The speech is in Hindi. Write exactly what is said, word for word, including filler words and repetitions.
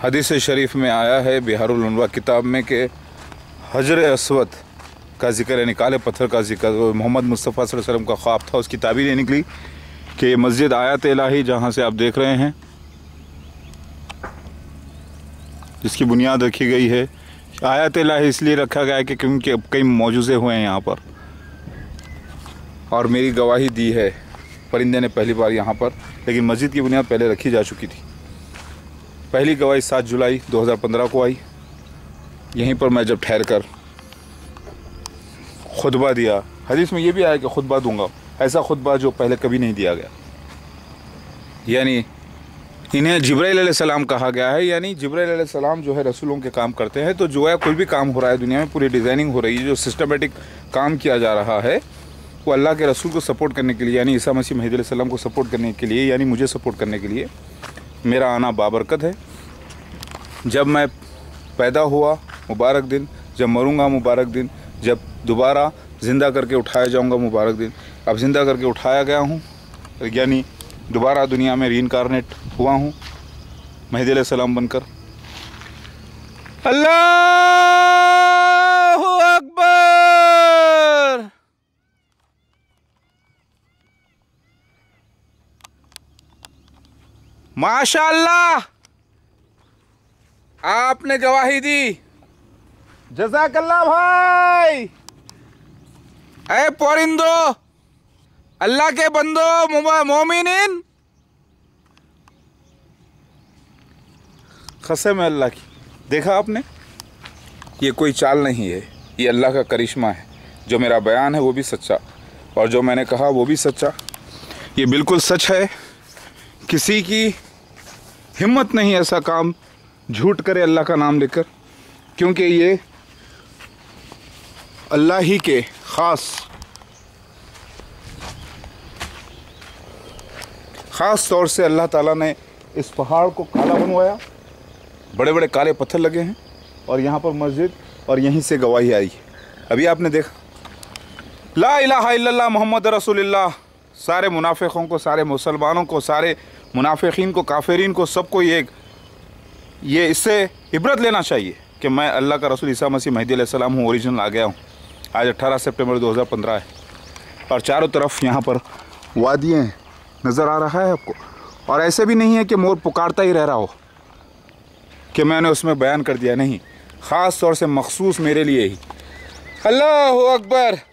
हदीस शरीफ में आया है बिहारुल अनवार किताब में कि हजर अस्वद का जिक्र यानी काले पत्थर का जिक्र मोहम्मद मुस्तफ़ा सल्लल्लाहु अलैहि वसल्लम का ख्वाब था। उसकी ताबीर ये निकली कि ये मस्जिद आयत इलाही जहाँ से आप देख रहे हैं जिसकी बुनियाद रखी गई है। आयत इलाही इसलिए रखा गया है कि क्योंकि कई मौजूज़े हुए हैं यहाँ पर और मेरी गवाही दी है परिंदे ने पहली बार यहाँ पर, लेकिन मस्जिद की बुनियाद पहले रखी जा चुकी थी। पहली गवाही सात जुलाई दो हज़ार पंद्रह को आई। यहीं पर मैं जब ठहर कर खुतबा दिया, हदीस में ये भी आया कि खुतबा दूंगा, ऐसा खुतबा जो पहले कभी नहीं दिया गया। यानी इन्हें जिब्राइल अलैहिस्सलाम कहा गया है। यानी जिब्राइल अलैहिस्सलाम जो है रसूलों के काम करते हैं। तो जो है कोई भी काम हो रहा है दुनिया में, पूरी डिज़ाइनिंग हो रही है, जो सिस्टमेटिक काम किया जा रहा है वो अल्लाह के रसूल को सपोर्ट करने के लिए, यानी ईसा मसीह महदी अलैहिस्सलाम को सपोर्ट करने के लिए, यानी मुझे सपोर्ट करने के लिए मेरा आना बाबरकत है। जब मैं पैदा हुआ मुबारक दिन, जब मरूंगा मुबारक दिन, जब दोबारा ज़िंदा करके उठाया जाऊंगा मुबारक दिन। अब ज़िंदा करके उठाया गया हूं, यानी दोबारा दुनिया में रीइंकारनेट हुआ हूं महदी अलैहिस्सलाम बनकर। अल्लाहु अकबर। माशाअल्लाह, आपने गवाही दी, जज़ाकल्लाह भाई। ऐ परिंदो, अल्लाह के बंदो मोमिनीन, कसम है अल्लाह की। देखा आपने, ये कोई चाल नहीं है, ये अल्लाह का करिश्मा है। जो मेरा बयान है वो भी सच्चा और जो मैंने कहा वो भी सच्चा। ये बिल्कुल सच है। किसी की हिम्मत नहीं ऐसा काम झूठ करे अल्लाह का नाम लेकर, क्योंकि ये अल्लाह ही के ख़ास ख़ास तौर से अल्लाह ताला ने इस पहाड़ को काला बनवाया, बड़े बड़े काले पत्थर लगे हैं और यहाँ पर मस्जिद, और यहीं से गवाही आई। अभी आपने देखा ला इलाहा इल्लल्लाह मोहम्मद रसूलुल्लाह। सारे मुनाफिकों को, सारे मुसलमानों को, सारे मुनाफिकीन को, काफिरीन को, सबको ये ये इससे इबरत लेना चाहिए कि मैं अल्लाह का रसूल ईसा मसीह महदी अलैहिस्सलाम हूँ, ओरिजिनल आ गया हूँ। आज अठारह सितंबर दो हज़ार पंद्रह है और चारों तरफ यहाँ पर वादियाँ नज़र आ रहा है आपको। और ऐसे भी नहीं है कि मोर पुकारता ही रह रहा हो कि मैंने उसमें बयान कर दिया, नहीं, ख़ास तौर से मखसूस मेरे लिए ही। अल्लाहु अकबर।